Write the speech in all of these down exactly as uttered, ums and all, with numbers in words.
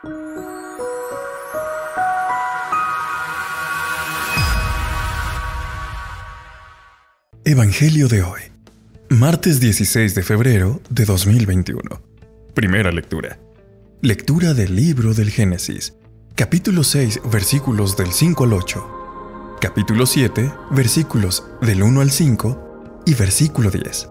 Evangelio de hoy, martes dieciséis de febrero de dos mil veintiuno. Primera lectura. Lectura del libro del Génesis, capítulo seis, versículos del cinco al ocho, capítulo siete, versículos del uno al cinco y versículo diez.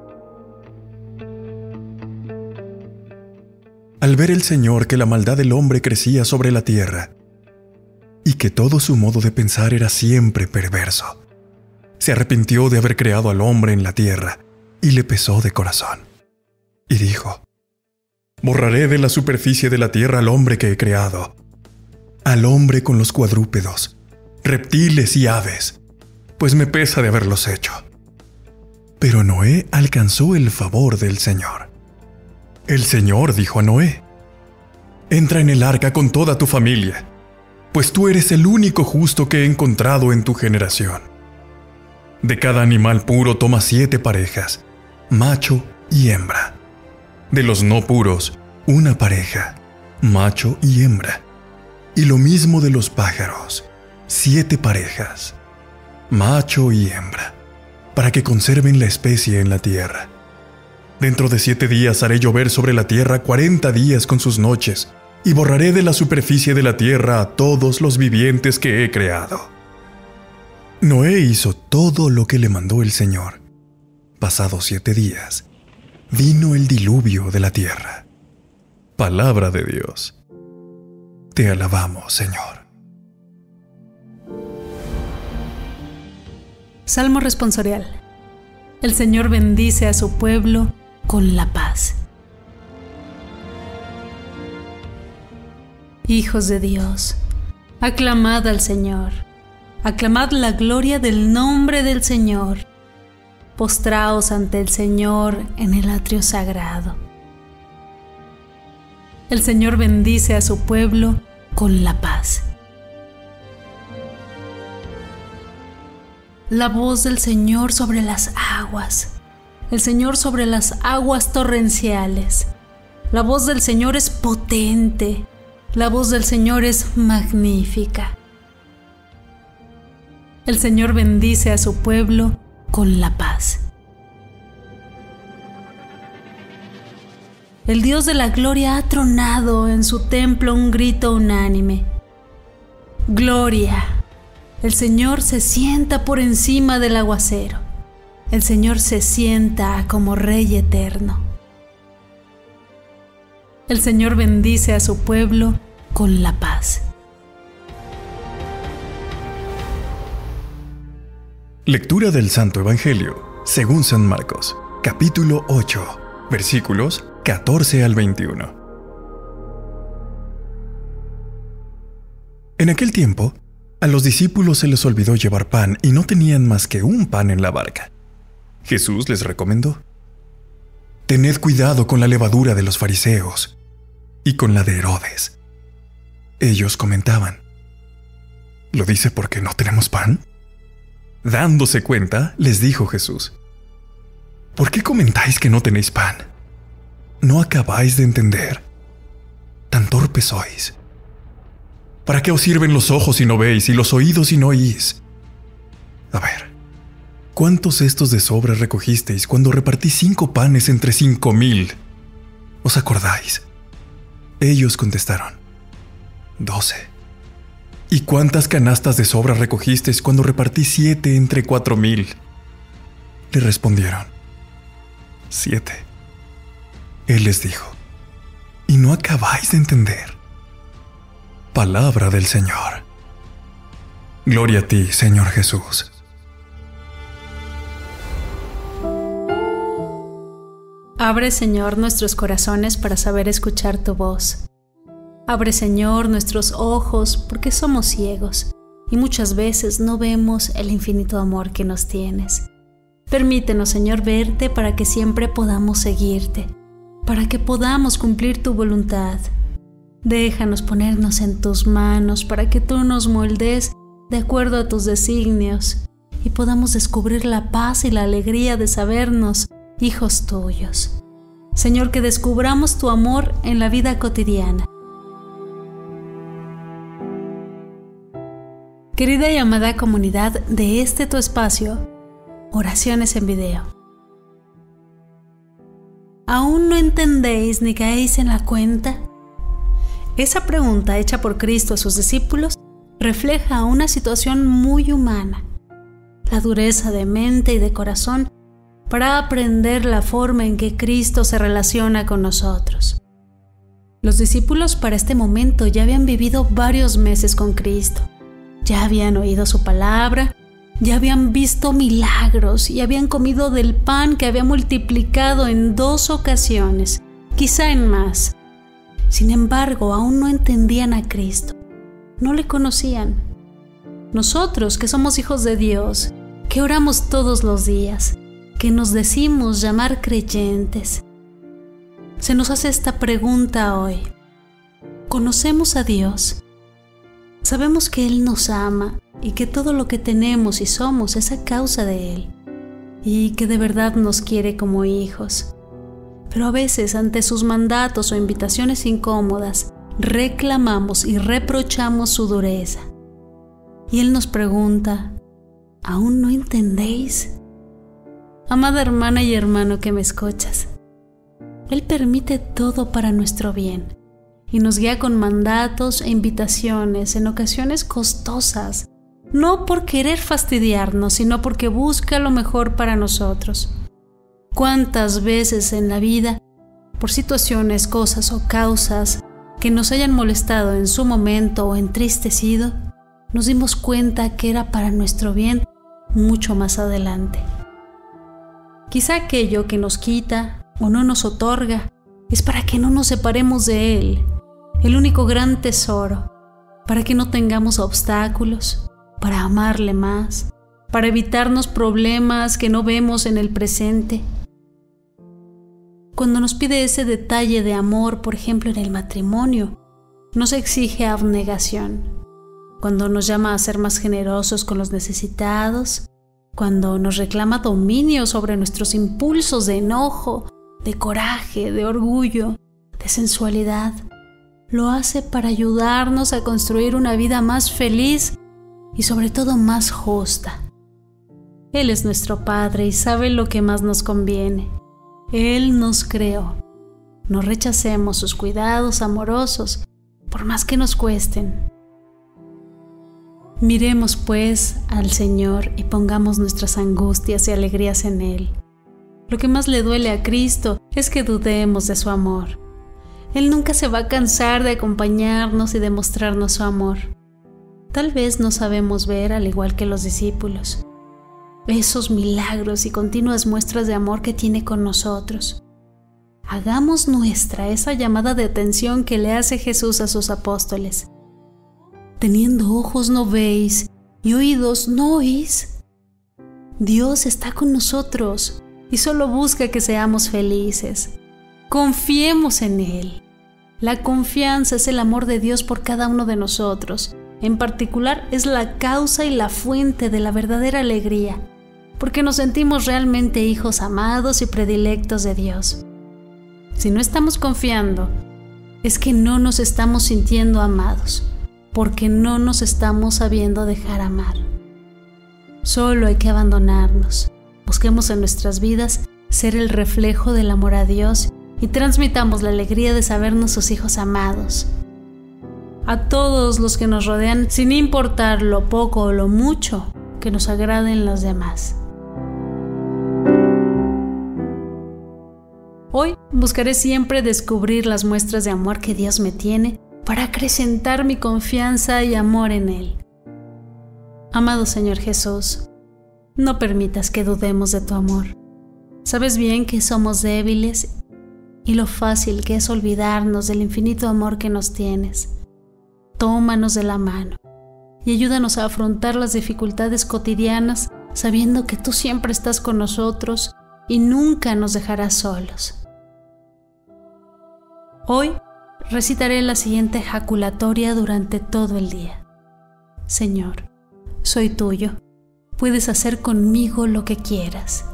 Al ver el Señor que la maldad del hombre crecía sobre la tierra y que todo su modo de pensar era siempre perverso, se arrepintió de haber creado al hombre en la tierra y le pesó de corazón. Y dijo: borraré de la superficie de la tierra al hombre que he creado, al hombre con los cuadrúpedos, reptiles y aves, pues me pesa de haberlos hecho. Pero Noé alcanzó el favor del Señor. El Señor dijo a Noé: entra en el arca con toda tu familia, pues tú eres el único justo que he encontrado en tu generación. De cada animal puro toma siete parejas, macho y hembra. De los no puros, una pareja, macho y hembra. Y lo mismo de los pájaros, siete parejas, macho y hembra, para que conserven la especie en la tierra. Dentro de siete días haré llover sobre la tierra cuarenta días con sus noches, y borraré de la superficie de la tierra a todos los vivientes que he creado. Noé hizo todo lo que le mandó el Señor. Pasados siete días, vino el diluvio de la tierra. Palabra de Dios. Te alabamos, Señor. Salmo responsorial. El Señor bendice a su pueblo con la paz. Hijos de Dios, aclamad al Señor. Aclamad la gloria del nombre del Señor. Postraos ante el Señor en el atrio sagrado. El Señor bendice a su pueblo con la paz. La voz del Señor sobre las aguas. El Señor sobre las aguas torrenciales. La voz del Señor es potente. La voz del Señor es magnífica. El Señor bendice a su pueblo con la paz. El Dios de la gloria ha tronado en su templo un grito unánime. Gloria. El Señor se sienta por encima del aguacero. El Señor se sienta como Rey eterno. El Señor bendice a su pueblo con la paz. Lectura del Santo Evangelio, según San Marcos, capítulo ocho, versículos catorce al veintiuno. En aquel tiempo, a los discípulos se les olvidó llevar pan y no tenían más que un pan en la barca. Jesús les recomendó: tened cuidado con la levadura de los fariseos y con la de Herodes. Ellos comentaban: ¿lo dice porque no tenemos pan? Dándose cuenta, les dijo Jesús: ¿por qué comentáis que no tenéis pan? ¿No acabáis de entender? Tan torpes sois. ¿Para qué os sirven los ojos si no veis y los oídos si no oís? A ver, ¿cuántos cestos de sobra recogisteis cuando repartí cinco panes entre cinco mil? ¿Os acordáis? Ellos contestaron: doce. ¿Y cuántas canastas de sobra recogisteis cuando repartí siete entre cuatro mil? Le respondieron: siete. Él les dijo: ¿y no acabáis de entender? Palabra del Señor. Gloria a ti, Señor Jesús. Abre, Señor, nuestros corazones para saber escuchar tu voz. Abre, Señor, nuestros ojos porque somos ciegos y muchas veces no vemos el infinito amor que nos tienes. Permítenos, Señor, verte para que siempre podamos seguirte, para que podamos cumplir tu voluntad. Déjanos ponernos en tus manos para que tú nos moldees de acuerdo a tus designios y podamos descubrir la paz y la alegría de sabernos hijos tuyos. Señor, que descubramos tu amor en la vida cotidiana. Querida y amada comunidad de este tu espacio, Oraciones en Video. ¿Aún no entendéis ni caéis en la cuenta? Esa pregunta hecha por Cristo a sus discípulos refleja una situación muy humana, la dureza de mente y de corazón para aprender la forma en que Cristo se relaciona con nosotros. Los discípulos para este momento ya habían vivido varios meses con Cristo. Ya habían oído su palabra, ya habían visto milagros y habían comido del pan que había multiplicado en dos ocasiones, quizá en más. Sin embargo, aún no entendían a Cristo, no le conocían. Nosotros, que somos hijos de Dios, que oramos todos los días, que nos decimos llamar creyentes, se nos hace esta pregunta hoy. ¿Conocemos a Dios? Sabemos que Él nos ama y que todo lo que tenemos y somos es a causa de Él, y que de verdad nos quiere como hijos. Pero a veces, ante sus mandatos o invitaciones incómodas, reclamamos y reprochamos su dureza. Y Él nos pregunta, ¿aún no entendéis? Amada hermana y hermano que me escuchas, Él permite todo para nuestro bien y nos guía con mandatos e invitaciones en ocasiones costosas, no por querer fastidiarnos, sino porque busca lo mejor para nosotros. ¿Cuántas veces en la vida, por situaciones, cosas o causas que nos hayan molestado en su momento o entristecido, nos dimos cuenta que era para nuestro bien mucho más adelante? Quizá aquello que nos quita o no nos otorga es para que no nos separemos de Él, el único gran tesoro, para que no tengamos obstáculos, para amarle más, para evitarnos problemas que no vemos en el presente. Cuando nos pide ese detalle de amor, por ejemplo en el matrimonio, nos exige abnegación. Cuando nos llama a ser más generosos con los necesitados, cuando nos reclama dominio sobre nuestros impulsos de enojo, de coraje, de orgullo, de sensualidad, lo hace para ayudarnos a construir una vida más feliz y sobre todo más justa. Él es nuestro Padre y sabe lo que más nos conviene. Él nos creó. No rechacemos sus cuidados amorosos, por más que nos cuesten. Miremos pues al Señor y pongamos nuestras angustias y alegrías en Él. Lo que más le duele a Cristo es que dudemos de su amor. Él nunca se va a cansar de acompañarnos y de mostrarnos su amor. Tal vez no sabemos ver, al igual que los discípulos, esos milagros y continuas muestras de amor que tiene con nosotros. Hagamos nuestra esa llamada de atención que le hace Jesús a sus apóstoles. Teniendo ojos no veis y oídos no oís. Dios está con nosotros y solo busca que seamos felices. Confiemos en Él. La confianza es el amor de Dios por cada uno de nosotros. En particular, es la causa y la fuente de la verdadera alegría, porque nos sentimos realmente hijos amados y predilectos de Dios. Si no estamos confiando, es que no nos estamos sintiendo amados, porque no nos estamos sabiendo dejar amar. Solo hay que abandonarnos. Busquemos en nuestras vidas ser el reflejo del amor a Dios y transmitamos la alegría de sabernos sus hijos amados. A todos los que nos rodean, sin importar lo poco o lo mucho que nos agraden los demás. Hoy buscaré siempre descubrir las muestras de amor que Dios me tiene para acrecentar mi confianza y amor en Él. Amado Señor Jesús, no permitas que dudemos de tu amor. Sabes bien que somos débiles y lo fácil que es olvidarnos del infinito amor que nos tienes. Tómanos de la mano y ayúdanos a afrontar las dificultades cotidianas sabiendo que tú siempre estás con nosotros y nunca nos dejarás solos. Hoy recitaré la siguiente ejaculatoria durante todo el día. Señor, soy tuyo. Puedes hacer conmigo lo que quieras.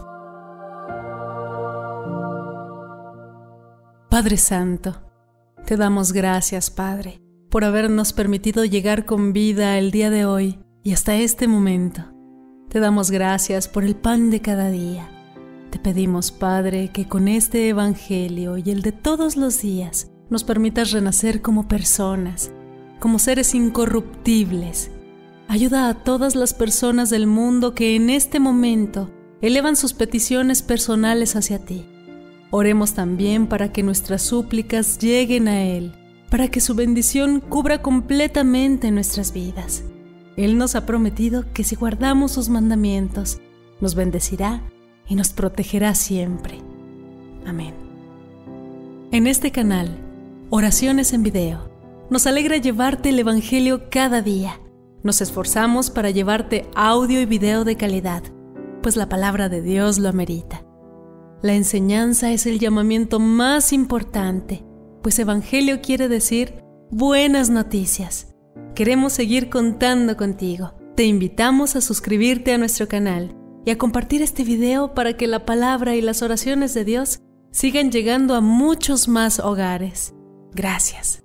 Padre Santo, te damos gracias, Padre, por habernos permitido llegar con vida el día de hoy y hasta este momento. Te damos gracias por el pan de cada día. Te pedimos, Padre, que con este Evangelio y el de todos los días nos permitas renacer como personas, como seres incorruptibles. Ayuda a todas las personas del mundo que en este momento elevan sus peticiones personales hacia ti. Oremos también para que nuestras súplicas lleguen a Él, para que su bendición cubra completamente nuestras vidas. Él nos ha prometido que si guardamos sus mandamientos, nos bendecirá y nos protegerá siempre. Amén. En este canal, Oraciones en Video, nos alegra llevarte el Evangelio cada día. Nos esforzamos para llevarte audio y video de calidad, pues la palabra de Dios lo amerita. La enseñanza es el llamamiento más importante, pues Evangelio quiere decir buenas noticias. Queremos seguir contando contigo. Te invitamos a suscribirte a nuestro canal y a compartir este video para que la palabra y las oraciones de Dios sigan llegando a muchos más hogares. Gracias.